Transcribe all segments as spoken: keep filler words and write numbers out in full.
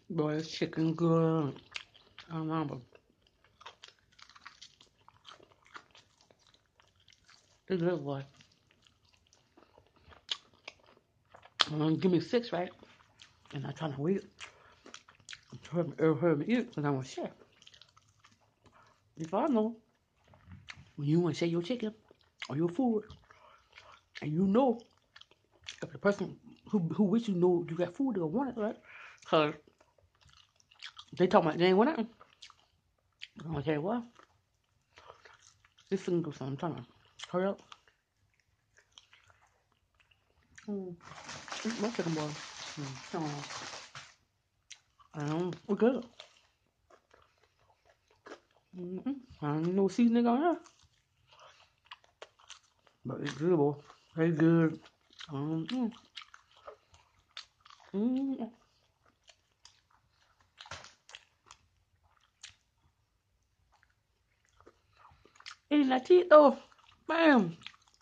Boy, this chicken good. I don't know, but it's good, boy. Um, give me six, right? And I'm trying to wait for him, for her to eat because I'm a chef. If I know when you want to share your chicken or your food, and you know if the person who who with you know you got food, they'll want it, right? Because they talk about they ain't want nothing. I'm gonna tell you what, this thing goes on. I'm trying to hurry up. Mm, eat my chicken, boy. Mm, um, we're good. Mm-mm. I ain't no seasoning on here, but it's good, boy. Very good. Um, mm, mm. Eating that teeth though, bam,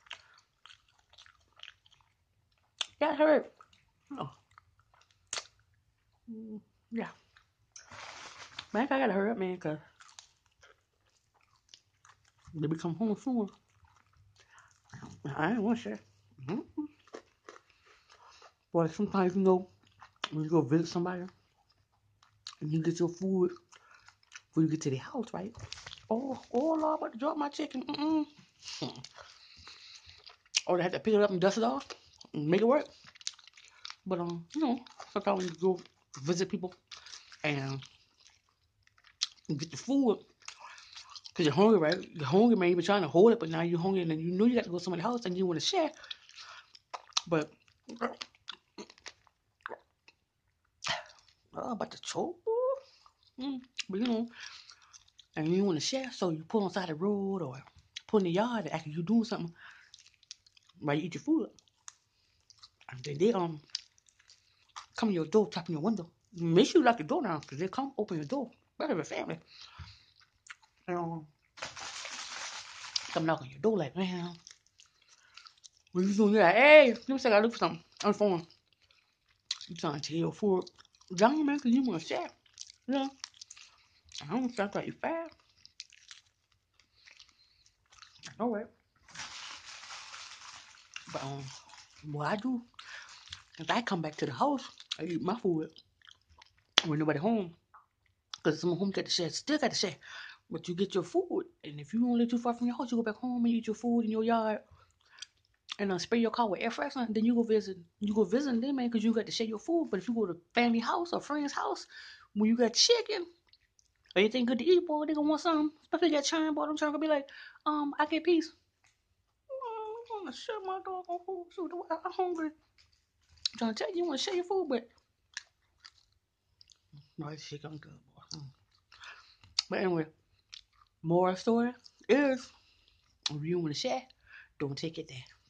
that hurt. Oh, mm, yeah, man, I gotta hurry up, man, cause they become home soon. I ain't want shit. Mm-hmm. Boy, sometimes you know when you go visit somebody and you get your food before you get to the house, right? Oh, oh Lord, about to drop my chicken. Mm-mm. Or they have to pick it up and dust it off and make it work. But um, you know, sometimes when you go visit people and you get the food because you're hungry, right? You're hungry, man. You've been trying to hold it, but now you're hungry and then you know you got to go to somebody's house and you want to share. But uh, about to choke. Mm, but you know, and you want to share, so you pull on the side of the road or pull in the yard after you doing something while you eat your food. And then they um come to your door, tapping your window. Make sure you lock your door now, because they come open your door. Better a family. And um, come knock on your door like, man, what you doing? You're like, hey, let me see, I gotta look for something on the phone. You trying to tell your food down, man, because you want to share. You know, I don't start to eat fast. I know it. But um, what I do, if I come back to the house, I eat my food when nobody home. Because someone home got to share, still got to share. But you get your food, and if you don't live too far from your house, you go back home and eat your food in your yard, and uh, spray your car with air freshener. Then you go visit, you go visit them, man, because you got to share your food. But if you go to family house or friend's house, when you got chicken or anything good to eat, boy, they gonna want something. Especially that churn, boy, them churn gonna be like, um, I get peace. Mm, I'm gonna share my dog on food. Shoot, I'm hungry. I'm trying to tell you, you want to share your food, but no, this chicken good, boy. Mm. But anyway, more story is if you want to share, don't take it there.